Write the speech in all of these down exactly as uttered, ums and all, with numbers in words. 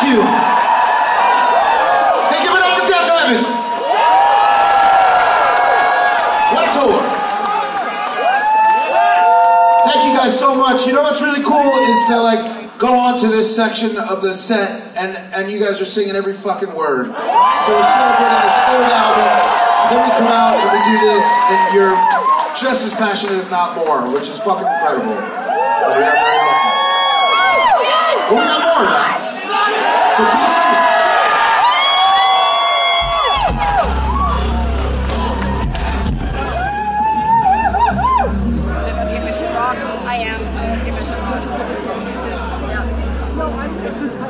Thank you. Hey, give it up for Neverender. What a tour. Thank you guys so much. You know what's really cool is to like go on to this section of the set and, and you guys are singing every fucking word. So we're celebrating this old album. Then we come out and we do this, and you're just as passionate, if not more, which is fucking incredible. But we got very lucky. But we got more of that. So keep singing. I'm about to get my shit rocked. I am. I'm about to get my shit rocked. Yeah. No, I'm good.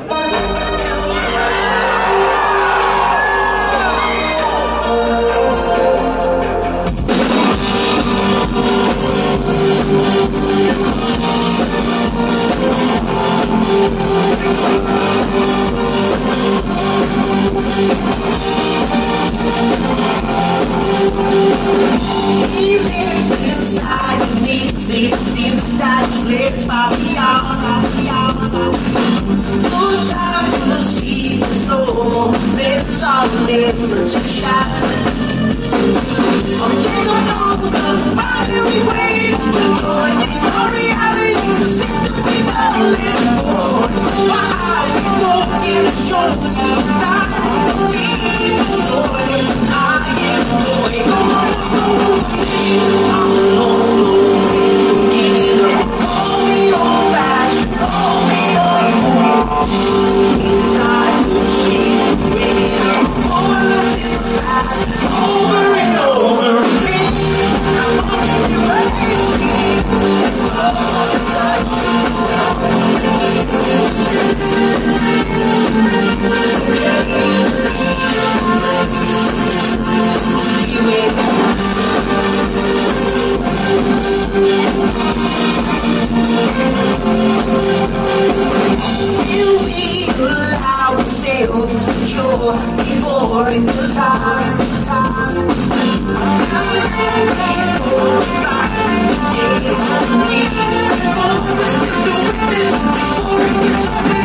He lives inside and he exists inside strips far beyond, far beyond. No time to see the snow, there's our liberty shine. I'm taking over my every way to join in our reality to set the people living for. Why we go in a show inside, we destroy. I am going, going, going. I'm alone, forgetting up. Call me old fashioned, call me old. Inside to shit, waking up, over the past, over and over again. I'm on your way, so you will allow yourself to cure before it was time. It's too late before it gets